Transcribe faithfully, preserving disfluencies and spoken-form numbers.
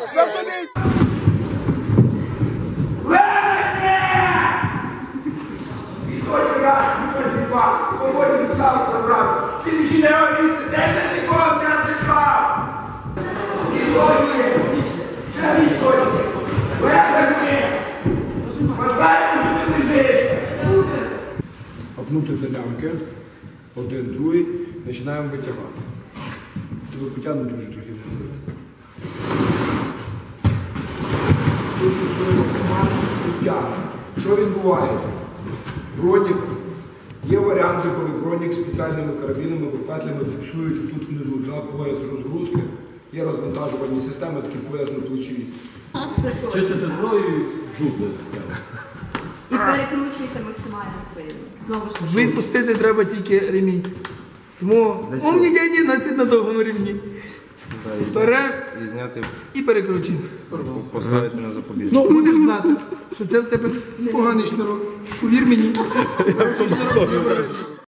Заженись! Свободні став забрав. Слідчі не робіть, де ти такого центр шла? Історії! Ще історії! Виходи! Поставте, що ти лежиш! Опнути за лямки. Один, другий. Починаємо витягати. Ви потягнути дуже трохи. Тут свою команду підтягнемо. Що відбувається? Бронік. Є варіанти, коли бронік спеціальними карабінами, петлями фіксують тут внизу за пояс розгрузки. Є розвантажувальні системи, такі пояс на плечі. Чистите зброю і жук. І перекручуєте максимально сильно. Знову ж таки. Відпустити треба тільки ремінь. Тому умні дяді носять на довгому ремні. Бере І зняти, і перекручуємо. поставити на запобіжник. Ну, будеш знати, що це в тебе поганий шнурок. Повір мені. Шнурок не обирається.